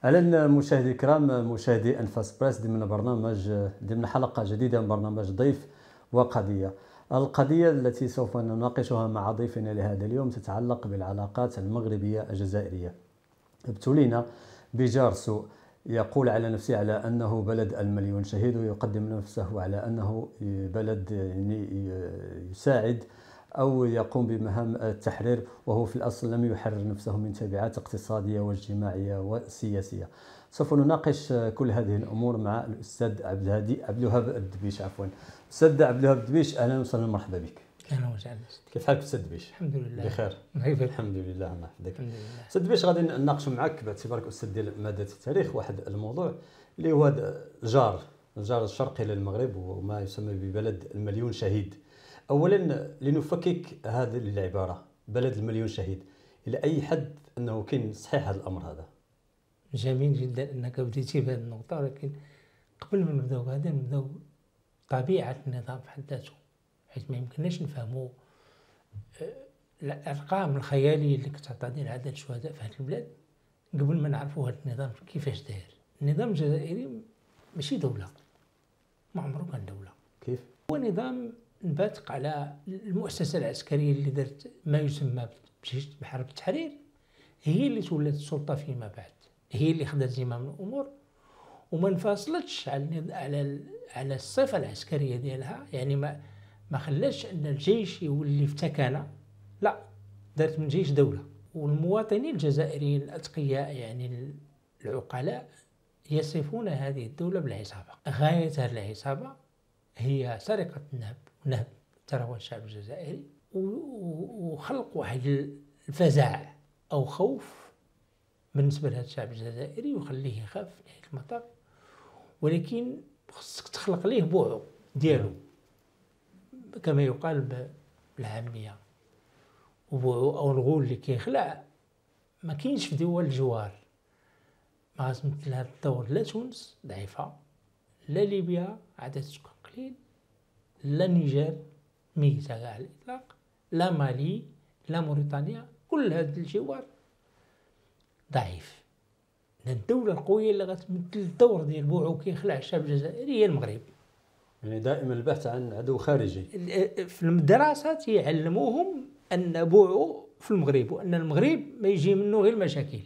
أهلا مشاهدي الكرام، مشاهدي أنفاس بريس، ضمن حلقة جديدة من برنامج ضيف وقضية. القضية التي سوف نناقشها مع ضيفنا لهذا اليوم تتعلق بالعلاقات المغربية الجزائرية. ابتلينا بجار سوء يقول على نفسه على أنه بلد المليون شهيد، ويقدم نفسه على أنه بلد يساعد أو يقوم بمهام التحرير، وهو في الأصل لم يحرر نفسه من تبعات اقتصادية واجتماعية وسياسية. سوف نناقش كل هذه الأمور مع الأستاذ عبد الوهاب الدبيش. أستاذ عبد الوهاب الدبيش، أهلا وسهلا، مرحبا بك. اهلا وسهلا. كيف حالك أستاذ دبيش؟ الحمد لله بخير. الحمد لله، الله يحفظك. الحمد لله. أستاذ دبيش، غادي نناقش معك باعتبارك أستاذ ديال مادة التاريخ واحد الموضوع اللي هو الجار الشرقي للمغرب وما يسمى ببلد المليون شهيد. أولا لنفكك هذه العبارة بلد المليون شهيد إلى أي حد أنه كاين صحيح هذا الأمر هذا؟ جميل جدا أنك بديتي بهذه النقطة، ولكن قبل ما نبداو بهذا نبداو طبيعة النظام في حد ذاته، حيث ما يمكنناش نفهموا الأرقام الخيالية اللي كتعطينا عدد الشهداء في هذه البلاد قبل ما نعرفوا هذا النظام كيفاش داير. النظام الجزائري ماشي دولة، ما عمره كان دولة. كيف؟ هو نظام نباتق على المؤسسة العسكرية اللي درت ما يسمى بحرب التحرير، هي اللي تولات السلطة فيما بعد، هي اللي خدت زمام الأمور وما انفصلتش على الصفة العسكرية ديالها. يعني ما خلاش أن الجيش يولي افتكانة، لا، دارت من جيش دولة. والمواطنين الجزائريين الأتقياء يعني العقلاء يصفون هذه الدولة بالعصابة. غاية هذه العصابة هي سرقة نهب ثروة الشعب الجزائري وخلق واحد الفزع أو خوف بالنسبة لهذا الشعب الجزائري ويخليه يخاف نهاية المطاف. ولكن خصك تخلق ليه بوعو ديالو كما يقال بالعامية. وبوعو أو الغول اللي كيخلع ما كاينش في دول الجوار. ما غتمثل هذا الدور لا تونس ضعيفة، لا ليبيا عدد السكان قليل، لا نيجر ميتة على الإطلاق، لا مالي، لا موريتانيا، كل هذا الجوار ضعيف. الدولة القوية اللي غتمثل الدور ديال بوعو كيخلع الشعب الجزائري هي المغرب. يعني دائما البحث عن عدو خارجي. في المدرسات يعلموهم أن بوعو في المغرب وأن المغرب ما يجي منه غير المشاكل.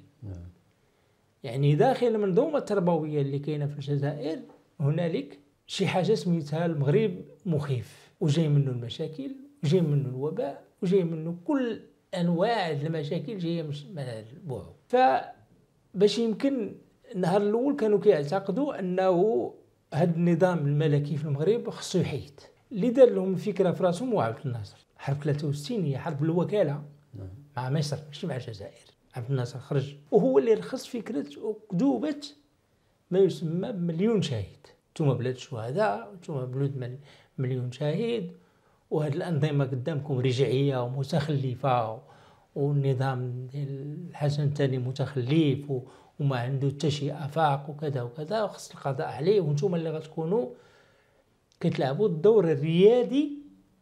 يعني داخل المنظومة التربوية اللي كاينة في الجزائر هنالك شي حاجة سميتها المغرب مخيف، وجاي منه المشاكل وجاي منه الوباء وجاي منه كل أنواع المشاكل جاية من بوعو. فباش يمكن النهار الأول كانوا كيعتقدوا أنه هذا النظام الملكي في المغرب خصو يحيد. اللي دار لهم الفكرة في راسهم هو عبد الناصر. حرب 63 هي حرب الوكالة مع مصر ماشي مع الجزائر. عبد الناصر خرج وهو اللي رخص فكرة أكذوبة ما يسمى بمليون شهيد. نتوما بلاد الشهداء، نتوما بلاد مليون شهيد، وهذه الأنظمة قدامكم رجعية ومتخلفة، والنظام الحسن الثاني متخلف وما عنده حتى شي آفاق وكذا وكذا، وخص القضاء عليه، وانتوما اللي غتكونوا كتلعبوا الدور الريادي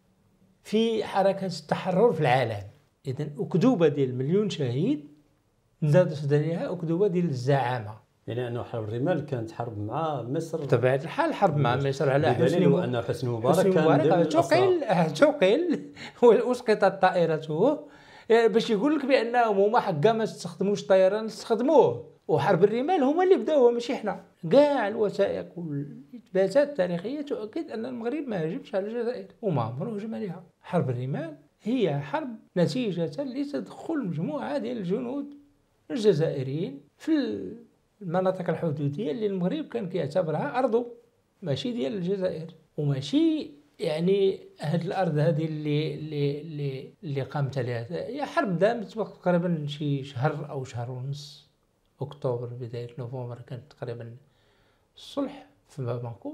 في حركة التحرر في العالم. إذن أكذوبة ديال مليون شهيد نزادت عليها أكذوبة ديال الزعامة. يعني أنه حرب الرمال كانت حرب مع مصر بطبيعة الحال حرب مع مصر على بدليل وأن حسني مبارك كان اعتقل وأسقطت طائرته باش يقول لك بأنهم هما حقا ما استخدموش طيران استخدموه. وحرب الرمال هما اللي بداوها ماشي حنا. كاع الوثائق والإثباتات التاريخية تؤكد أن المغرب ما هاجمش على الجزائر وما عمره هجم عليها. حرب الرمال هي حرب نتيجة لتدخل مجموعة ديال الجنود الجزائريين في المناطق الحدودية اللي المغرب كان كيعتبرها أرضه ماشي ديال الجزائر، وماشي يعني هاد الأرض هذه اللي قامت عليها. هي حرب دامت تقريبا شي شهر أو شهر ونص، أكتوبر بداية نوفمبر كانت تقريبا الصلح في باماكو.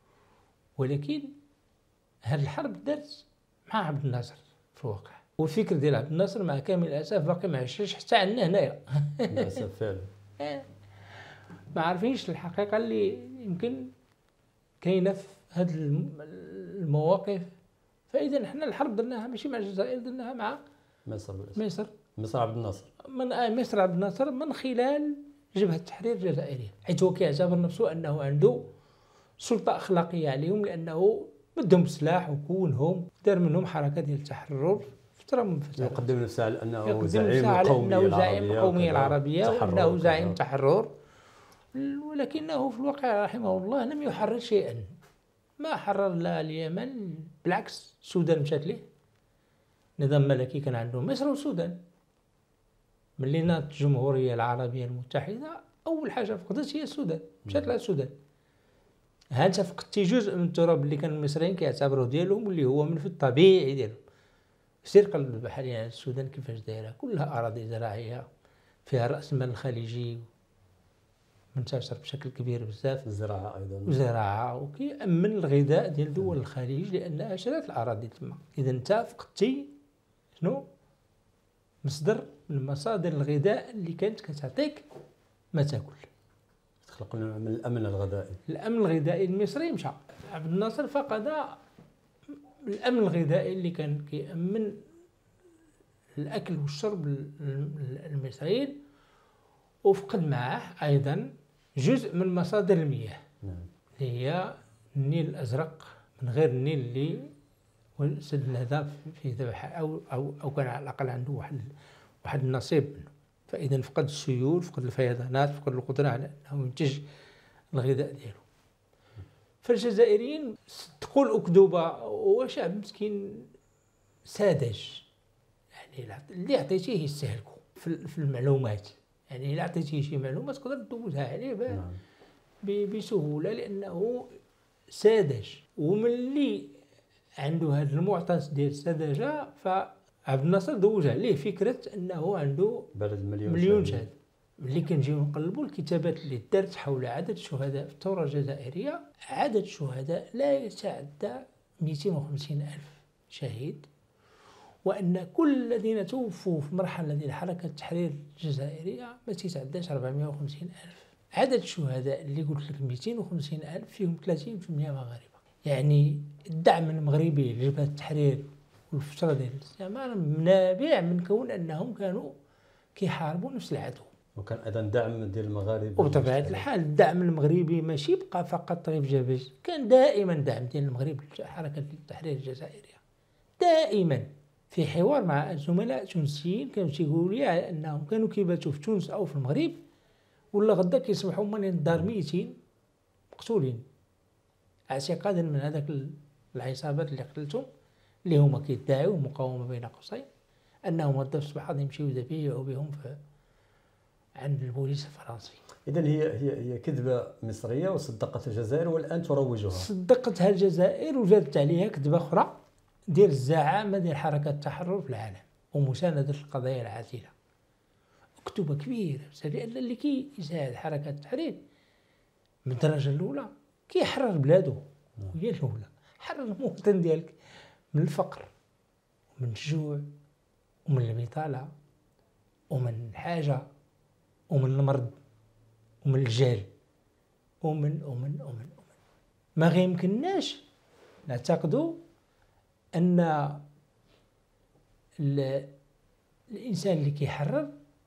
ولكن هاد الحرب دارت مع عبد الناصر في الواقع، والفكر ديال عبد الناصر مع كامل الأسف باقي ما عشاش حتى عندنا هنايا. للأسف فعلا. ما عارفينش الحقيقة اللي يمكن كاينة في هذه المواقف. فإذا احنا الحرب درناها ماشي مع الجزائر، درناها مع مصر. مصر عبد الناصر من مصر عبد الناصر من خلال جبهة التحرير الجزائرية، حيث هو كيعتبر نفسه أنه عنده سلطة أخلاقية عليهم، لأنه مدهم سلاح وكونهم دار منهم حركة ديال التحرر فترة من فترات. يقدم نفسه على أنه يقدم زعيم نفسه على القومية أنه زعيم العربية القومية العربية وأنه زعيم كذا. تحرر، ولكنه في الواقع رحمه الله لم يحرر شيئا، ما حرر لا اليمن، بالعكس السودان مشات ليه، نظام ملكي كان عنده مصر والسودان. ملي ناضت الجمهورية العربية المتحدة أول حاجة فقدت هي السودان، مشات لها السودان. ها انت فقدتي جزء من التراب اللي كان المصريين كيعتبروه ديالهم واللي هو منفذ طبيعي ديالهم. سير قلب حاليا على السودان كيفاش دايره، كلها أراضي زراعية فيها رأس المال الخليجي منتشر بشكل كبير بزاف، الزراعة أيضا، وزراعة، وكيأمن الغذاء ديال دول الخليج لأنها شرات الأراضي تما. إذا أنت فقدتي شنو؟ مصدر من مصادر الغذاء اللي كانت كتعطيك ما تاكل. تخلق من الأمن الغذائي. الأمن الغذائي المصري مشى. عبد الناصر فقد الأمن الغذائي اللي كان كيأمن الأكل والشرب المصريين، وفقد معه أيضا جزء من مصادر المياه. نعم. اللي هي النيل الأزرق، من غير النيل اللي سد النهضة في ذبح أو كان على الأقل عنده واحد النصيب منه. فإذا فقد السيول، فقد الفيضانات، فقد القدرة على أنه ينتج الغذاء ديالو. فالجزائريين صدقوا الأكذوبة، هو شعب مسكين ساذج، يعني اللي عطيتيه يستهلكوا في المعلومات. يعني إلا عطيتيه شي معلومة تقدر تدوزها عليه بسهولة، لأنه ساذج. وملي عنده هذا المعطى ديال السذاجة، فعبد الناصر دوز عليه فكرة أنه عنده بلد مليون شهيد. ملي كنجيو نقلبوا الكتابات اللي دارت حول عدد الشهداء في الثورة الجزائرية، عدد الشهداء لا يتعدى 250 ألف شهيد، وأن كل الذين توفوا في مرحلة ديال حركة التحرير الجزائرية ما تتعداش 450 ألف. عدد الشهداء اللي قلت لك 250 ألف فيهم 30% مغاربة. يعني الدعم المغربي لجبهة التحرير والفترة ديال الاستعمار نابع من كون أنهم كانوا كيحاربوا نفس العدو، وكان ايضا دعم ديال المغاربه. وبطبيعه الحال الدعم المغربي ماشي بقى فقط طريف جابس، كان دائما دعم ديال المغرب لحركه التحرير الجزائريه. دائما في حوار مع الزملاء التونسيين كانوا تيقولوا لي على انهم كانوا كيباتوا في تونس او في المغرب، ولا غدا كيصبحوا من الدار ميتين مقتولين اعتقادا من هذاك العصابات اللي قتلتهم، اللي هما كيدعيوا مقاومه بين قوسين، انهم غدا في الصباح غادي يمشيو يبيعوا بهم عند البوليس الفرنسي. إذن هي كذبة مصرية وصدقت الجزائر والآن تروجها. صدقتها الجزائر وزادت عليها كذبة أخرى ديال الزعامة ديال حركة التحرر في العالم ومساندة القضايا العادلة. كتبة كبيرة، لأن اللي كيساعد حركة التحرير من الدرجة الأولى كيحرر بلادو، هي الأولى. حرر المواطن ديالك من الفقر ومن الجوع ومن البطالة ومن الحاجة ومن المرض ومن الجهل ومن ما غيمكنناش نعتقدوا ان الانسان اللي كيحرر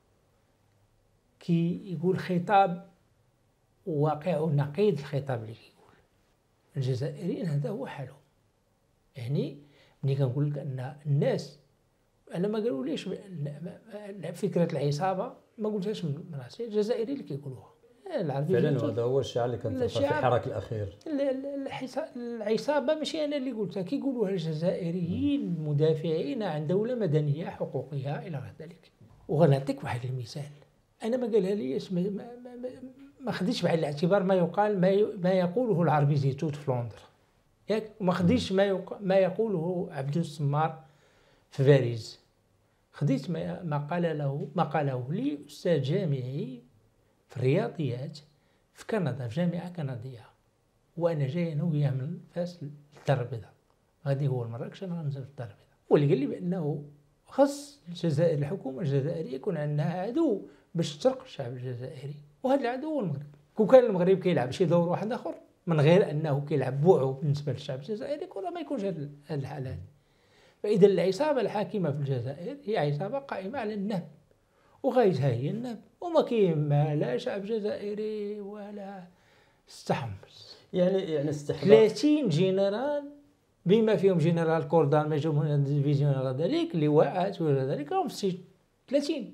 يقول خطاب واقع ونقيض الخطاب اللي كيقول. الجزائريين هذا هو حالهم. يعني ملي كنقول لك ان الناس، انا ما قالوا ليش فكره العصابه، ما قلتهاش من راسي، الجزائري اللي كيقولوها العربي فعلا. وهذا هو الشعار اللي كان في الحراك الاخير. العصابه ماشي انا اللي قلتها، كيقولوها الجزائريين المدافعين عن دوله مدنيه حقوقيه الى غير ذلك. وغنعطيك واحد المثال، انا ما قالها ليش ما خديتش بعين الاعتبار ما يقال ما يقوله العربي زيتوت في لندن، ياك؟ وما خديتش ما يقوله عبد السمار في باريس. خديت ما قاله لي أستاذ جامعي في الرياضيات في كندا، في جامعة كندية، وأنا جاي أنا وياه من فاس للدار البيضاء، غادي هو لمراكش أنا غنزل للدار البيضاء. واللي قال لي بأنه خص الجزائر، الحكومة الجزائرية يكون عندها عدو باش تسرق الشعب الجزائري، وهذا العدو هو المغرب. كون كان المغرب كيلعب شي دور واحد آخر من غير أنه كيلعب بوعو بالنسبة للشعب الجزائري، كون ما يكونش هذا الحالات. فإذا العصابة الحاكمة في الجزائر هي عصابة قائمة على النهب، وغيتهينب وما كيهمها لا شعب جزائري ولا استحمس. يعني استحضار 30 جنرال بما فيهم جنرال كوردان ما جاهم من الديفيزيون غير ذلك لواءات وغير ذلك راهم في السجن 30.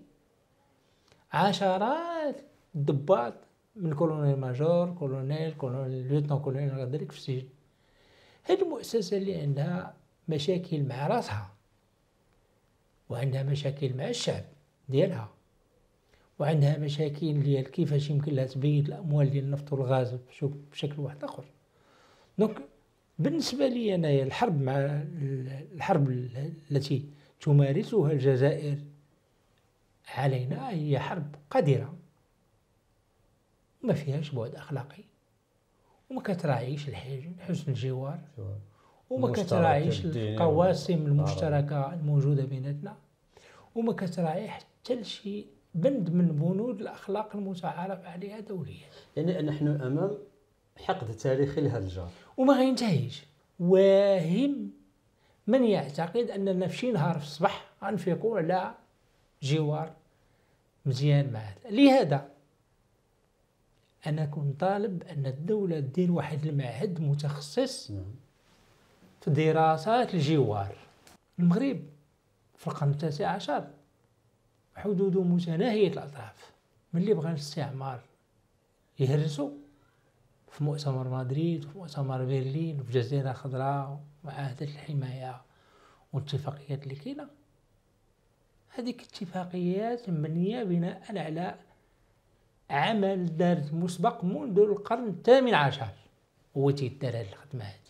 عشرات الضباط من كولونيل ماجور كولونيل ليوتنون كولونيل غير ذلك في السجن. هذه المؤسسة اللي عندها مشاكل مع راسها وعندها مشاكل مع الشعب ديالها وعندها مشاكل ديال كيفاش يمكن لها تبيد الاموال ديال النفط والغاز بشكل واحد اخر. دونك بالنسبه لي انايا الحرب التي تمارسها الجزائر علينا هي حرب قذره ما فيهاش بعد اخلاقي وما كتراعيش حسن الجوار وما كتراعيش القواسم المشتركه الموجوده بيناتنا وما كتراعي حتى شي بند من بنود الاخلاق المتعارف عليها دوليا. يعني نحن امام حقد تاريخي لهذا الجار وما غينتهيش. واهم من يعتقد اننا في شي نهار في الصباح غنفيقوا على جوار مزيان مع هذا. لهذا انا كنت طالب ان الدوله دير واحد المعهد متخصص في دراسات الجوار. المغرب في القرن 19 حدوده متناهية الأطراف. ملي بغى الاستعمار يهرسوا في مؤتمر مدريد وفي مؤتمر برلين وفي جزيرة خضراء ومعاهدة الحماية والاتفاقيات اللي كاينة، هذيك الاتفاقيات مبنية بناء على عمل دارت مسبق منذ القرن 18 هو تيدار هاد الخدمة هادي.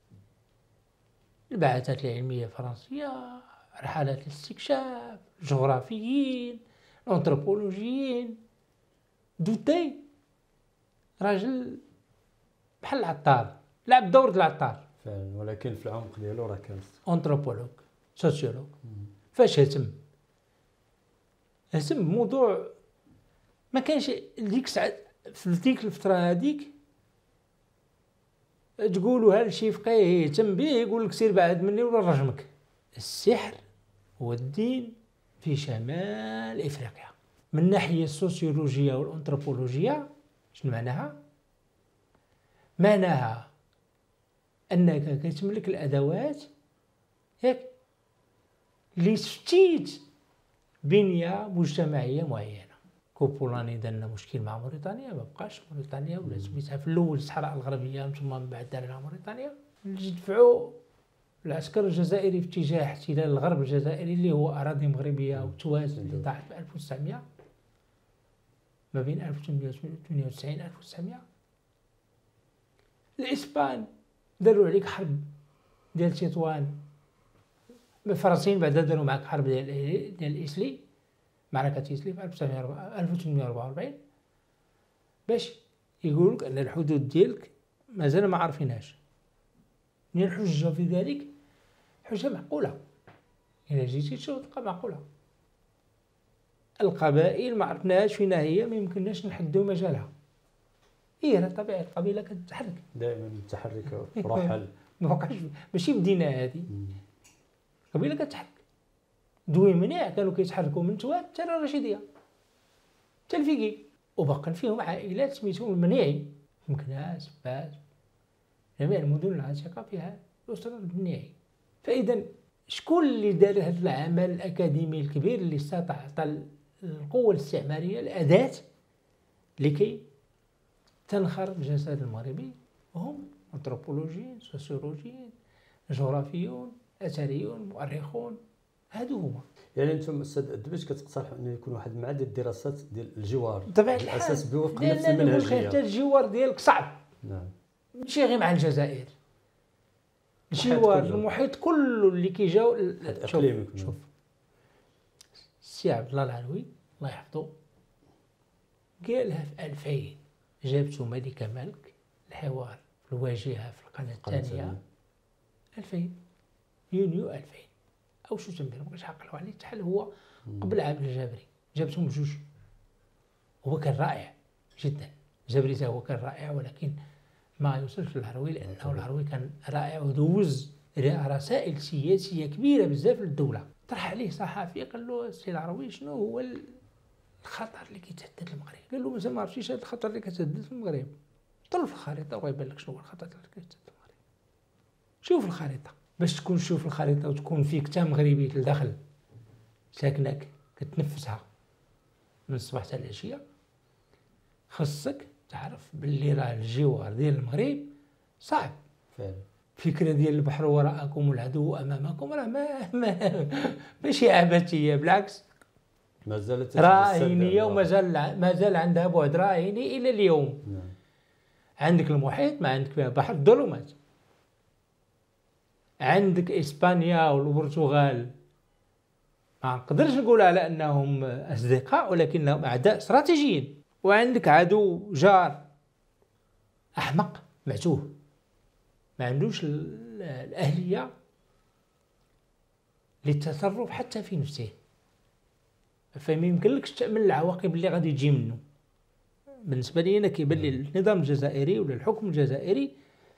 البعثات العلمية الفرنسية، رحلات الاستكشاف، الجغرافيين، الانثروبولوجيين. دوتي راجل بحال العطار، لعب دور العطار فعلا، ولكن في العمق ديالو راه كان انثروبولوج سوسيولوج. فاش هتم موضوع ما كانش ديك الساعه في ديك الفتره هذيك تقولوا هل شي فقيه يهتم به يقول لك سير بعد مني ولا رجمك. السحر والدين في شمال افريقيا من الناحيه السوسيولوجيه والانثروبولوجيه. شنو معناها؟ معناها انك كتملك الادوات ياك لتفتيت بنيه مجتمعيه معينه. كوبولاني دارنا مشكل مع موريتانيا، ما بقاش موريتانيا ولا سميتها في الاول الصحراء الغربيه ثم من بعد دارها موريتانيا. دفعوا العسكر الجزائري في اتجاه احتلال الغرب الجزائري اللي هو اراضي مغربيه وتوازن اللي ضاعت ب 1900 ما بين 1898 1900. الاسبان داروا عليك حرب ديال تطوان، الفرنسيين بعدا داروا معك حرب ديال الإسلي، معركة إسلي في 1844 باش يقول لك ان الحدود ديالك مازال ما عارفينهاش. من الحجة في ذلك حجة معقولة، إلا جيتي تشوف تلقى معقولة. القبائل ما عرفناهاش فين هي، ما يمكنناش نحدوا مجالها. هي راه طبيعي القبيلة كتتحرك دائما متحركة ورحل ما بقاش ماشي بدينا هذه القبيلة كتتحرك. دوي منيع كانوا كيتحركوا من توات حتى الرشيدية حتى الفيكي، وبقى فيهم عائلات سميتهم المنيعي، مكناس فاس جميع المدن العتيقة فيها الأسرة المنيعي. فإذا شكون اللي دار هذا العمل الأكاديمي الكبير اللي استطاع عطى القوة الاستعمارية الأداة لكي تنخر الجسد المغربي؟ هم أنثروبولوجيين، سوسيولوجيين، جغرافيون، أثريون، مؤرخون. هادو هما. يعني انتم استاذ الدبيش كتقترحوا انه يكون واحد المعهد الدراسات ديال الجوار بطبيعة الاساس الحال بوفق نفس المنهجيه. حتى الجوار ديالك صعب. نعم. ماشي غير مع الجزائر، الجوار المحيط كله اللي كيجاو. شوف السي عبد الله العلوي الله يحفظه قالها في 2000، جابته ملكة مالك الحوار في الواجهة في القناة الثانية 2000 يونيو 2000 او شو تنبير مابقاش عقلوا عليه حتى هو قبل عبد الجابري، جابتهم بجوج. هو كان رائع جدا، الجابري حتى هو كان رائع ولكن ما يوصلش للهروي لانه الهروي كان رائع ودوز رسائل سياسيه كبيره بزاف للدوله. طرح عليه صحفي قال له السي الهروي شنو هو الخطر اللي كيتهدد المغرب. قال له مازال ما عرفتيش هذا الخطر اللي كيتهدد المغرب. طل في الخريطه وغيبان لك شنو هو الخطر اللي كيتهدد المغرب. شوف الخريطه باش تكون تشوف الخريطه وتكون فيك حتى مغربي لداخل ساكنك كتنفسها من الصباح حتى العشيه. خصك تعرف باللي راه الجوار ديال المغرب صعب فعلا. فكرة ديال البحر وراءكم والعدو امامكم راه ماشي عبثيه، بالعكس مازالت راهينيه ومازال عندها بعد راهيني الى اليوم. نعم. عندك المحيط ما عندك فيها بحر الظلمات. عندك اسبانيا والبرتغال ما نقدرش نقول على انهم اصدقاء ولكنهم اعداء استراتيجيين. وعندك عدو جار احمق معتوه ما عندوش الاهليه للتصرف حتى في نفسه، فما يمكنلكش تامن العواقب اللي غادي تجي منه. بالنسبه لي انا كيبان لي النظام الجزائري ولا الحكم الجزائري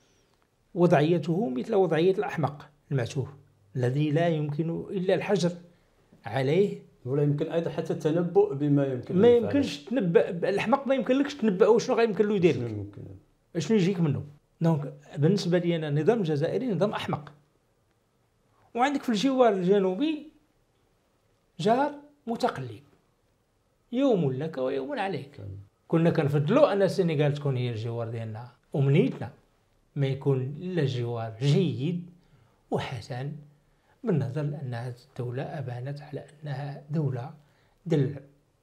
وضعيته مثل وضعيه الاحمق المعتوه الذي لا يمكن الا الحجر عليه، ولا يمكن ايضا حتى التنبؤ بما يمكن. ما يمكنش تنبأ الحمق، ما يمكنلكش تنبأ شنو غيمكن له يدير، شنو يجيك منه. دونك بالنسبه لي انا النظام الجزائري نظام احمق. وعندك في الجوار الجنوبي جار متقلب، يوم لك ويوم عليك. كنا كنفضلوا ان السنغال تكون هي الجوار ديالنا، امنيتنا ما يكون الا جوار جيد وحسن، بالنظر لأنها الدولة أبانت على أنها دولة ديال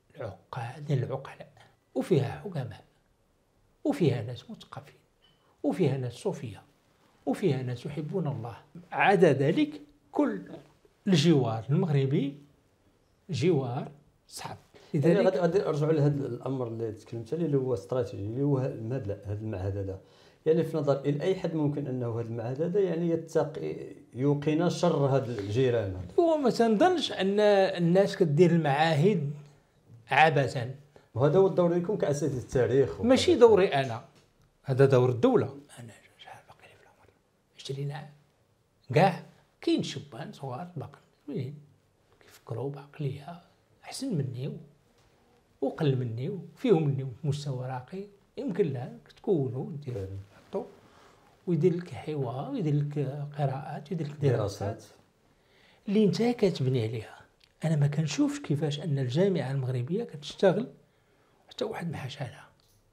العقلاء وفيها حكماء وفيها ناس مثقفين وفيها ناس صوفية وفيها ناس يحبون الله. عدا ذلك كل الجوار المغربي جوار صعب. لذلك غادي نرجعوا لهذا الامر اللي تكلمت عليه اللي هو استراتيجي، اللي هو هذا المعهد هذا. يعني في نظر الى اي حد ممكن انه هذا المعهد هذا يعني يتقي يوقينا شر هذا الجيران. هو ما تنظنش ان الناس كدير المعاهد عبثا، وهذا هو الدور ديالكم كاساتذه التاريخ. ماشي دوري انا، هذا دور الدوله. انا شحال باقي لي في العمر 20 عام كاع. كاين شبان صغار باقيين كيفكروا بعقليه احسن مني وقل مني وفيهم مني مستوى راقي، يمكن لك تكونوا دير ويدير لك حوار ويدير لك قراءات ويدير لك دراسات اللي انت كتبني عليها. انا ما كنشوفش كيفاش ان الجامعه المغربيه كتشتغل حتى واحد ما حاشاها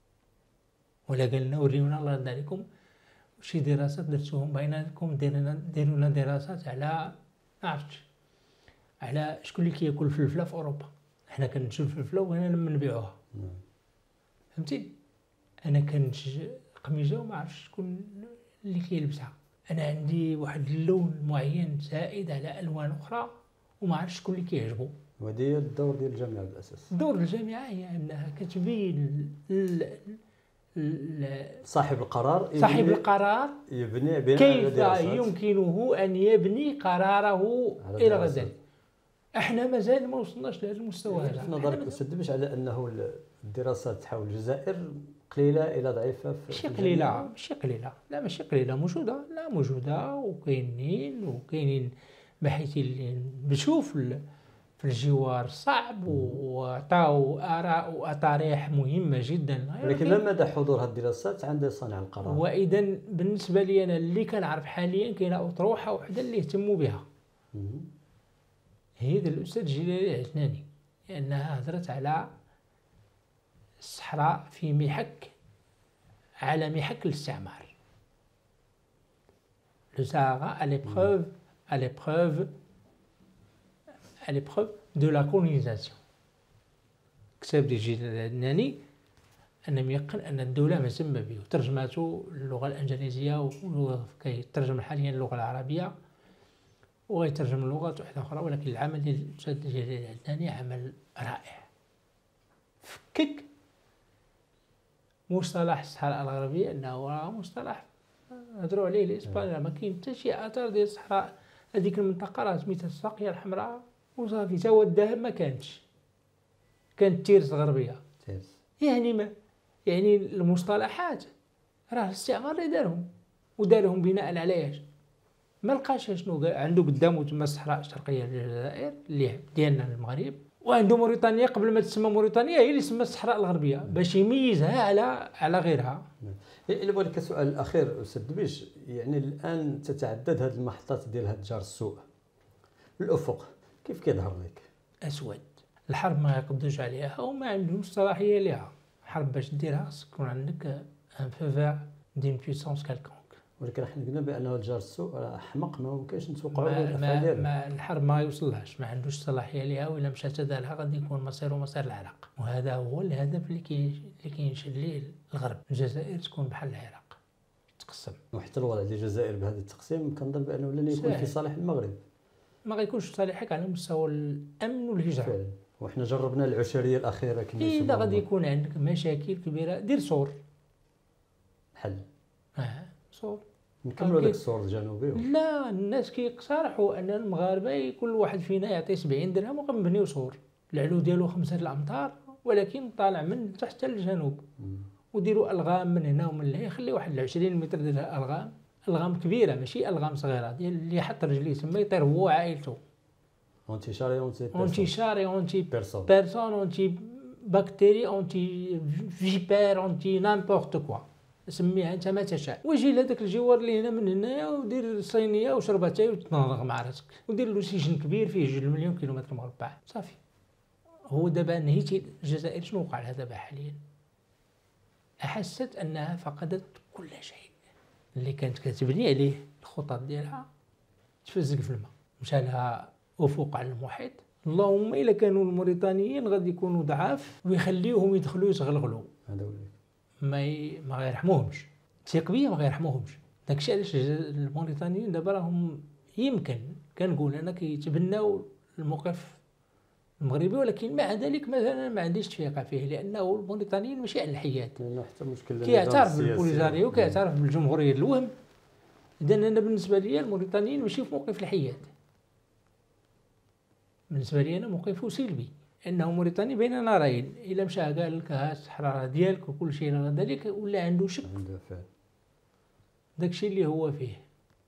ولا قال لنا وريونا الله يرضى عليكم شي دراسات درتوهم بيناتكم، ديروا لنا دراسات على ما عرفتش على شكون اللي كياكل الفلفله في اوروبا. حنا كنشوف الفلفله وهنا لما نبيعوها فهمتي. انا كنتج قميجه وما عرفتش شكون اللي كيلبسها. انا عندي واحد اللون معين زائد على الوان اخرى وما عرفتش شكون اللي كيعجبو. وهذا الدور ديال الجامعه بالاساس. دور الجامعه هي انها كتبين صاحب القرار يبني كيف يمكنه ان يبني قراره الى غد. احنا مازال ما وصلناش لهذا المستوى هذا. في نظرك ما تدبش على انه الدراسات حول الجزائر قليله الى ضعيفه؟ ماشي قليله لا ماشي قليله، موجوده وكاينين باحثين اللي بشوف في الجوار صعب وعطاو اراء واطاريح مهمه جدا. ولكن ما مدى حضور هذه الدراسات عند صانع القرار؟ واذا بالنسبه لي انا اللي كنعرف حاليا كاينه اطروحه وحده اللي يهتموا بها هي الاستاذ جلالي العثناني، لانها هضرت على الصحراء في محك على محك الاستعمار. Le Sahara à l'épreuve de la colonisation. كتاب ديال جلال العثناني أنا ميقن أن الدولة مهتمة به، وترجمته للغة الإنجليزية وكيترجم حاليا اللغة العربية ويترجم اللغات واحدة أخرى. ولكن العمل ديال الأستاذ جلال العثناني عمل رائع. فكك مصطلح الصحراء الغربية أنه مصطلح هضروا عليه الإسبان، ما كاين حتى شي أثر ديال الصحراء. هذيك المنطقة راه سميتها الساقية الحمراء وصافي، تا هو الذهب ما كانتش، كانت تيرس غربية. يعني المصطلحات راه الاستعمار اللي دارهم ودارهم بناء على ايش؟ ما لقاش شنو عنده قدامه تما الصحراء الشرقية للجزائر اللي ديالنا المغرب، وعنده موريتانيا قبل ما تسمى موريتانيا هي اللي سمى الصحراء الغربية باش يميزها على غيرها. إلا بغيت لك السؤال الاخير استاذ دبيش، يعني الان تتعدد هذه المحطات ديال هذا جار السوء، الافق كيف كيظهر لك؟ اسود. الحرب ما يقدوش عليها وما عندهمش صلاحيه ليها. حرب باش ديرها خصك يكون عندك ان فوفير دين بويسونس كالكونك. ولكن حنا قلنا بانه الجار السوء راه حمق، ما ممكنش نتوقعوا ما الحرب ما يوصلهاش، ما عندوش صلاحيه ليها، وإلا مشات دارها غادي يكون مصيره مصير العراق. وهذا هو الهدف اللي كينشد ليه الغرب. الجزائر تكون بحال العراق تقسم. وحتى الوضع ديال الجزائر بهذا التقسيم كنظن بانه لن يكون في صالح المغرب، ما غيكونش في صالحك على مستوى الامن والهجره فعلا. وحنا جربنا العشريه الاخيره كنا اذا غادي يكون عندك مشاكل كبيره دير صور حل. صور نكملوا داك الصور الجنوبي. لا، الناس كيقترحوا ان المغاربه كل واحد فينا يعطي 70 درهم وغنبنيو صور. العلو ديالو 5 الامتار ولكن طالع من تحت للجنوب، وديروا الغام من هنا ومن لهنا، يخلي واحد 20 متر ديال الغام كبيره ماشي الغام صغيره، ديال اللي يحط رجليه تما يطير هو وعائلته. انتشاري اونتي بيرسون اونتي بكتيري اونتي فيبر اونتي نامبورت كوا، سميها انت ما تشاء. ويجي لهذاك الجوار اللي هنا من هنايا ودير صينيه وشربها تاي وتنغ مع راسك، ودير له سجن كبير فيه 2 مليون كيلومتر مربع صافي. هو دابا نهيتي الجزائر شنو وقع لها دابا حاليا؟ احست انها فقدت كل شيء اللي كانت كتبني عليه الخطط ديالها، تفزق في الماء، مشى لها افق على المحيط. اللهم الا كانوا الموريتانيين غادي يكونوا ضعاف ويخليوهم يدخلوا يتغلغلوا، هذا ما غيرحموهمش. ثق بيا ما غيرحموهمش. داكشي علاش الموريتانيين دابا راهم يمكن كنقول انا كيتبناو الموقف المغربي، ولكن مع ذلك مثلا ما عنديش ثقه فيه، لانه الموريتانيين ماشي على الحياد، لانه حتى مشكل كيعترف بالبوليزاريا وكيعترف بالجمهوريه الوهم. اذا انا بالنسبه لي الموريتانيين ماشي في موقف الحياد، بالنسبه لي انا موقفه سلبي، انه موريتاني بين نارين. الا مشى قال لك ها الصحراء ديالك وكل شيء ذلك، ولا عنده شك داكشي اللي هو فيه.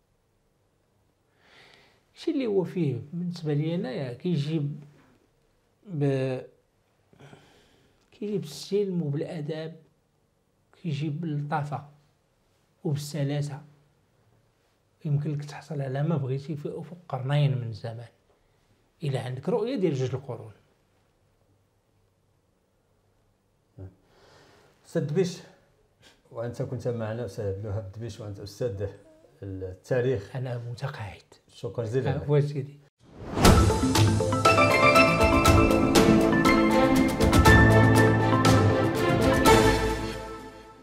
الشيء اللي هو فيه بالنسبه لي انا كيجيب بالسلم وبالاداب، كيجيب باللطافه وبالسلاسه. يمكن لك تحصل على ما بغيتي في افق قرنين من الزمان، الا عندك رؤيه ديال 2 القرون. استاذ دبيش، وانت كنت معنا استاذ عبد الوهاب دبيش، وانت استاذ التاريخ. انا متقاعد. شكرا جزيلا. واسيدي.